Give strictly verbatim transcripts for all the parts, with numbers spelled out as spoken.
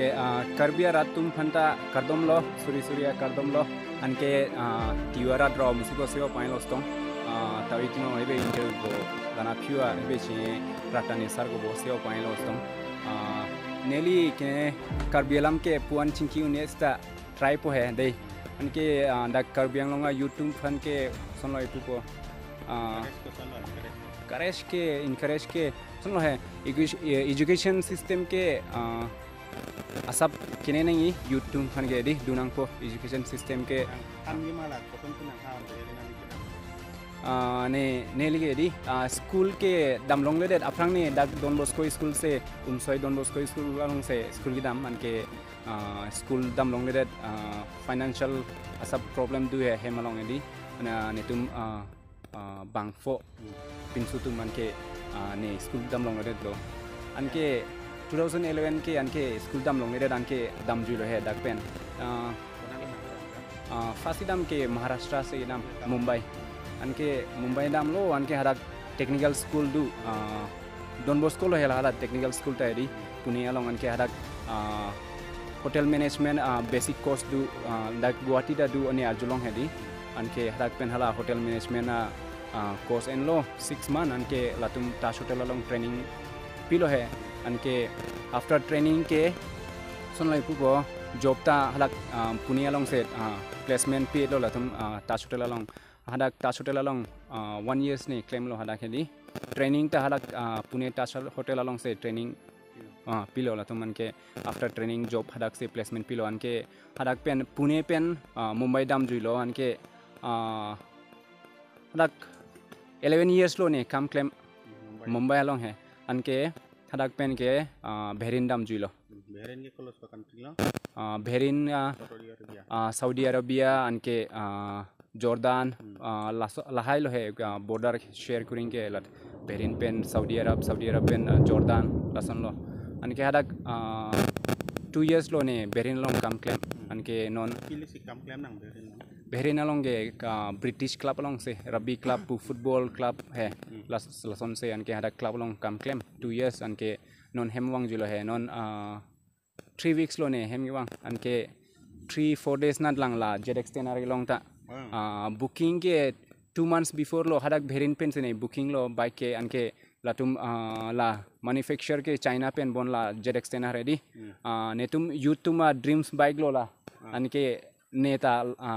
anke karbia ratum phanta kardom lo suri suria kardom lo anke tiwara draw musiko seo pain lo stong tawitino ebe interview lana pure ebe chi ratani sargo bo seo pain lo stong neli ke karbialam ke puan chinki unesta try po hai dei anke da karbiang longa youtube phan ke sonloi tu ko encourage के encourage के सुन लो है education system के असब किने नहीं YouTube fun के दी दुनांग को education system के ने ने लिखे दी स्कूल के दमलोंग ले डेट अफ्रांग ने डॉन डॉन बॉस्को स्कूल से उमसोई डॉन बॉस्को स्कूल वालों से स्कूल की दाम मन के स्कूल दमलोंग ले डेट फाइनेंशियल असब प्रॉब्लम दु है हेमलोंग दी ने तुम बांगफो पिंसु तुम मन के ने स्कूल दम लोंग रे लो अनके twenty eleven के अनके स्कूल दम लोंग रे अनके दम जुलो है दक पेन फासी दम के महाराष्ट्र से नाम मुंबई अनके मुंबई दम लो अनके हरा टेक्निकल स्कूल दु डॉन बॉस्को लो है हरा टेक्निकल स्कूल तारी पुणे अलोंग अनके हरा होटल मैनेजमेंट बेसिक कोर्स दु दक गुवाहाटी दा दु अने आजुलोंग है दी अनके हरा पेन हला होटल मैनेजमेंट कोर्स एन लो सिक्स मंथ अनके लातुम टाश होटल अलोंग ट्रेनिंग पिलो है अनके आफ्टर ट्रेनिंग के सुन लाई पुको जॉब ता हलक पुणे अलोंग से प्लेसमेंट पे लो लातुम टाश होटल अलोंग हदक टाश होटल अलोंग वन इयर्स ने क्लेम लो हदक हेदी ट्रेनिंग ता हलक पुणे टाश होटल अलोंग से ट्रेनिंग पिलो लातुम अनके आफ्टर ट्रेनिंग जॉब हदक से प्लेसमेंट पिलो अनके हदक पेन पुणे पेन मुंबई दाम जुलो अनके हदक eleven years लो ने काम क्लेम मुंबई अलोंग है अनके हदक पेन के भेरिन दाम जुलो भेरिन के कॉलेज का कंट्री लो भेरिन सऊदी अरबिया अनके जॉर्डन लहाई लो है बॉर्डर शेयर करेंगे के लट भेरिन पेन सऊदी अरब सऊदी अरब पेन जॉर्डन लसन लो अनके हदक two years लो ने भेरिन लोंग काम क्लेम अनके नॉन काम क्लेम नंग भेरिन भेरिन अलोंगे ब्रिटिश क्लब अलोंग से रबी क्लब फुटबॉल क्लब है लसन से अनके हदक क्लब अलोंग काम क्लेम two years अनके नॉन हेमवांग जुलो है नॉन three weeks लो ने हेमवांग अनके three four days ना लंग ला जेड एक्सटेनर लोंग ता बुकिंग के two months before लो हदक भेरिन पेन से नहीं बुकिंग लो बाइक के अनके ला तुम ला मैन्युफैक्चर के चाइना पेन बोन ला जेड एक्सटेनर रेडी ने तुम यूथ तुम ड्रीम्स बाइक लो ला अनके नेता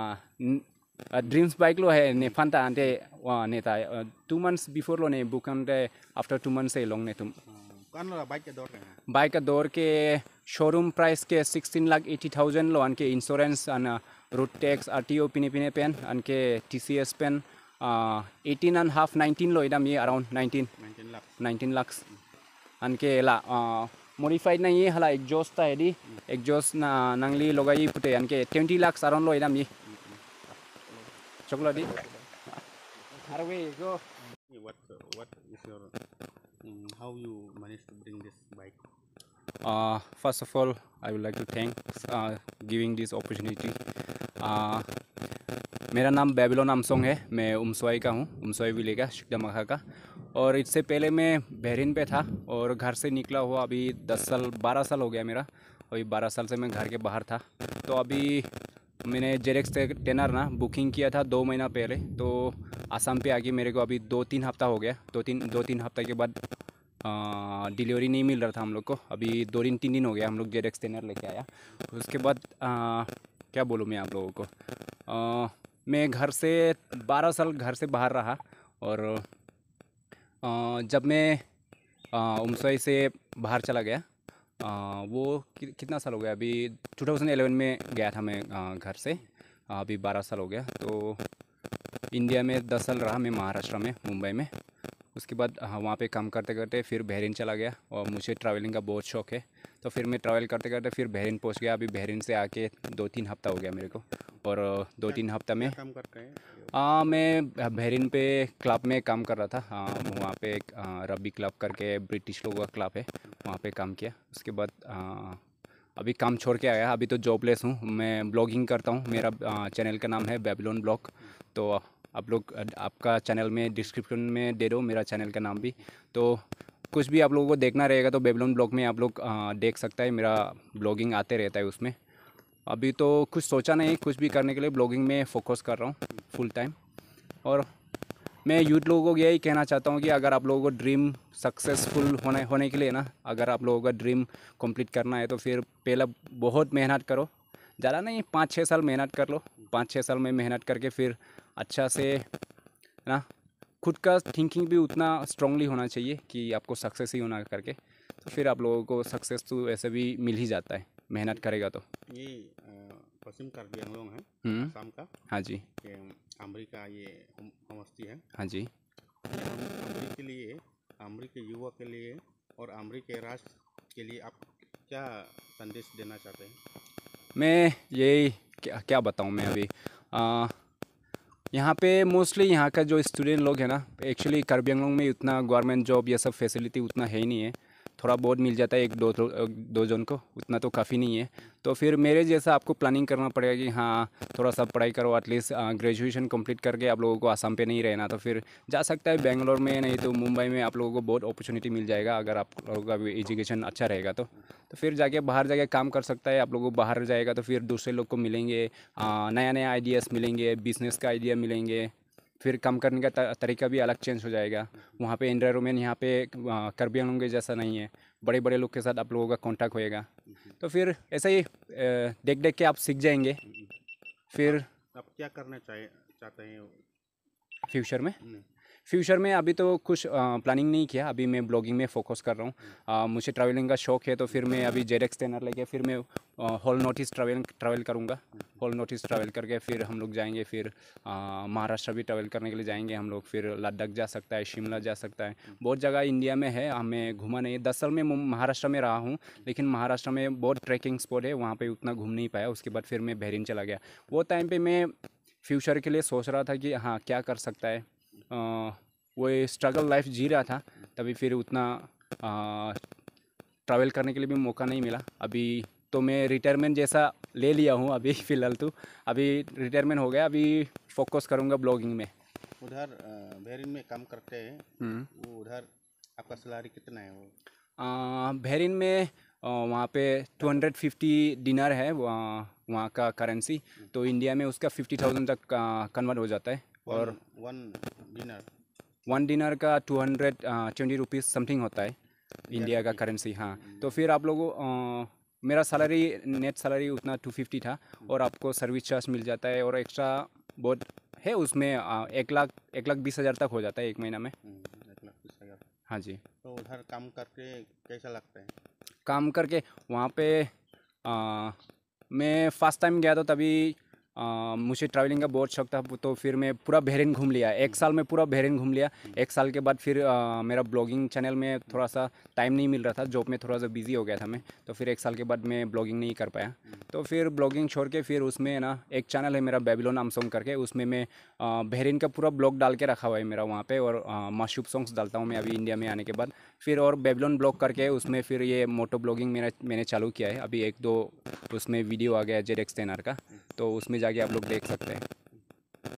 ड्रीम्स बाइक लो है ने फंता अंते नेता two months before लो ने बुकन दे आफ्टर two months से लोंग ने तुम कौन लो बाइक के दौर के बाइक का दौर के शोरूम प्राइस के sixteen lakh eighty thousand लो अनके insurance on road tax RTO पिने पिने पेन अनके टीसीएस पेन eighteen and half nineteen लो इधम ये अराउंड nineteen nineteen lakhs अनके ला मॉडिफाइड ना ये हला एग्जॉस्ट था यदि एग्जॉस्ट ना नंगली लोगाई पुटे अनके twenty lakhs अराउंड लो इधम ये चॉकलेट दी हर वे go what what is your um, how you managed to bring this bike uh first of all I would like to thank uh, giving this opportunity uh, मेरा नाम Babylon अमसोंग है मैं उमसोई का हूँ उमसोई विलेज का शिकदमखा का और इससे पहले मैं बहरीन पे था और घर से निकला हुआ अभी दस साल बारह साल हो गया मेरा अभी बारह साल से मैं घर के बाहर था तो अभी मैंने जेरेक्स टेनर ना बुकिंग किया था दो महीना पहले तो आसाम पे आके मेरे को अभी दो तीन हफ्ता हो गया दो तीन दो तीन हफ्ते के बाद डिलीवरी नहीं मिल रहा था हम लोग को अभी दो दिन तीन दिन हो गया हम लोग जेरेक्स टेनर लेके आया उसके बाद आ, क्या बोलूँ मैं आप लोगों को आ, मैं घर से बारह साल घर से बाहर रहा और आ, जब मैं उमसोई से बाहर चला गया आ, वो कि, कितना साल हो गया अभी twenty eleven में गया था मैं आ, घर से आ, अभी बारह साल हो गया तो इंडिया में दस साल रहा मैं महाराष्ट्र में मुंबई में उसके बाद वहाँ पे काम करते करते फिर बहरीन चला गया और मुझे ट्रैवलिंग का बहुत शौक़ है तो फिर मैं ट्रैवल करते करते फिर बहरीन पहुँच गया अभी बहरीन से आके दो तीन हफ्ता हो गया मेरे को और दो तीन हफ्ता में काम करते हैं हाँ मैं बहरीन पे क्लब में काम कर रहा था हाँ वहाँ पे एक रबी क्लब करके ब्रिटिश लोगों का क्लब है वहाँ पे काम किया उसके बाद आ, अभी काम छोड़ के आया अभी तो जॉबलेस हूँ मैं ब्लॉगिंग करता हूँ मेरा चैनल का नाम है बेबीलोन ब्लॉग तो आप लोग आपका चैनल में डिस्क्रिप्शन में दे दो मेरा चैनल का नाम भी तो कुछ भी आप लोगों को देखना रहेगा तो बेबीलोन ब्लॉग में आप लोग आ, देख सकता है, मेरा ब्लॉगिंग आते रहता है उसमें। अभी तो कुछ सोचा नहीं कुछ भी करने के लिए, ब्लॉगिंग में फ़ोकस कर रहा हूँ फुल टाइम। और मैं यूथ लोगों को यही कहना चाहता हूँ कि अगर आप लोगों को ड्रीम सक्सेसफुल होने होने के लिए ना, अगर आप लोगों का ड्रीम कंप्लीट करना है तो फिर पहला बहुत मेहनत करो, ज़्यादा नहीं पाँच छः साल मेहनत कर लो। पाँच छः साल में मेहनत करके फिर अच्छा से ना, खुद का थिंकिंग भी उतना स्ट्रांगली होना चाहिए कि आपको सक्सेस ही होना करके, तो फिर आप लोगों को सक्सेस तो ऐसे भी मिल ही जाता है मेहनत करेगा तो। ये अ, पश्चिम कार्बी आंगलोंग है, हम्म, आसाम का। हाँ जी, ये अमरी का ये हम समस्ती है। हाँ जी। ये हम अमरी के लिए, अमरी के युवा के लिए और अमरी के राष्ट्र के लिए आप क्या संदेश देना चाहते हैं? मैं यही क्या क्या बताऊँ मैं अभी, आ, यहाँ पे मोस्टली यहाँ का जो स्टूडेंट लोग हैं ना, एक्चुअली कार्बी आंगलोंग में उतना गवर्नमेंट जॉब ये सब फैसिलिटी उतना है ही नहीं है, थोड़ा बहुत मिल जाता है एक दो दो, दो जन को, उतना तो काफ़ी नहीं है। तो फिर मेरे जैसा आपको प्लानिंग करना पड़ेगा कि हाँ थोड़ा सा पढ़ाई करो, एटलीस्ट ग्रेजुएशन कंप्लीट करके आप लोगों को आसाम पे नहीं रहना, तो फिर जा सकता है बेंगलोर में, नहीं तो मुंबई में आप लोगों को बहुत अपॉर्चुनिटी मिल जाएगा अगर आप लोगों का एजुकेशन अच्छा रहेगा तो तो फिर जाके बाहर जाके काम कर सकता है। आप लोगों को बाहर जाएगा तो फिर दूसरे लोग को मिलेंगे, नया नया आइडियाज़ मिलेंगे, बिजनेस का आइडिया मिलेंगे, फिर काम करने का त- तरीका भी अलग चेंज हो जाएगा। वहाँ पे एनवायरनमेंट यहाँ पे आ, कार्बी आंगलोंग के जैसा नहीं है, बड़े बड़े लोग के साथ आप लोगों का कांटेक्ट होएगा, तो फिर ऐसा ही अ, देख देख के आप सीख जाएंगे फिर आप क्या करना चाहे चाहते हैं? फ्यूचर में। नहीं। फ्यूचर में अभी तो कुछ प्लानिंग नहीं किया, अभी मैं ब्लॉगिंग में फोकस कर रहा हूँ। अ, मुझे ट्रैवलिंग का शौक है, तो फिर मैं अभी जेड एक्स टेनर लेके फिर मैं whole North East travel travel करूँगा। होल नॉर्थ ईस्ट ट्रैवल करके फिर हम लोग जाएंगे, फिर अ, महाराष्ट्र भी ट्रैवल करने के लिए जाएंगे हम लोग, फिर लद्दाख जा सकता है, शिमला जा सकता है, बहुत जगह इंडिया में है, हमें घूमा नहीं है। दस साल में मुं- महाराष्ट्र में रहा हूँ, लेकिन महाराष्ट्र में बहुत ट्रैकिंग स्पॉट है, वहाँ पे उतना घूम नहीं पाया। उसके बाद फिर मैं बहरीन चला गया। वो टाइम पे मैं फ्यूचर के लिए सोच रहा था कि हाँ क्या कर सकता है, अ, वो स्ट्रगल लाइफ जी रहा था, तभी फिर उतना ट्रैवल करने के लिए भी मौका नहीं मिला। अभी तो मैं रिटायरमेंट जैसा ले लिया हूँ अभी फ़िलहाल, तो अभी रिटायरमेंट हो गया, अभी फोकस करूँगा ब्लॉगिंग में। उधर अ, बहरीन में काम करते हैं, हम्म। वो उधर आपका सैलरी कितना है वो? आ, बहरीन में आ, वहाँ पे टू हंड्रेड फिफ्टी दिनार है वहाँ वहाँ का करेंसी, तो इंडिया में उसका फिफ्टी थाउजेंड तक कन्वर्ट हो जाता है। वन और वन डिनर वन डिनर का two hundred twenty rupees something होता है इंडिया का करेंसी। हाँ, तो फिर आप लोगों अ, मेरा सैलरी नेट सैलरी उतना टू फिफ्टी था, और आपको सर्विस चार्ज मिल जाता है और एक्स्ट्रा बहुत है उसमें, अ, एक लाख एक लाख बीस हज़ार तक हो जाता है एक महीना में। हम्म, एक लाख बीस हजार। हाँ जी। तो उधर काम करके कैसा लगता है? काम करके वहाँ पे अ, मैं फर्स्ट टाइम गया तो तभी अ, मुझे ट्रैवलिंग का बहुत शौक था, तो फिर मैं पूरा बहरीन घूम लिया, एक साल में पूरा बहरीन घूम लिया। एक साल के बाद फिर अ, मेरा ब्लॉगिंग चैनल में थोड़ा सा टाइम नहीं मिल रहा था, जॉब में थोड़ा सा बिजी हो गया था मैं, तो फिर एक साल के बाद मैं ब्लॉगिंग नहीं कर पाया। तो फिर ब्लॉगिंग छोड़ के फिर उसमें ना एक चैनल है मेरा बेबीलोन नामसोंग करके, उसमें मैं अ, बहरीन का पूरा ब्लॉग डाल के रखा हुआ है मेरा वहाँ पे, और माशूब सॉन्ग्स डालता हूँ मैं अभी इंडिया में आने के बाद। फिर और बेबीलोन ब्लॉग करके उसमें फिर ये मोटो ब्लॉगिंग मेरा मैंने चालू किया है, अभी एक दो उसमें वीडियो आ गया है जेड एक्स टेन आर का, तो उसमें जाके आप लोग देख सकते हैं।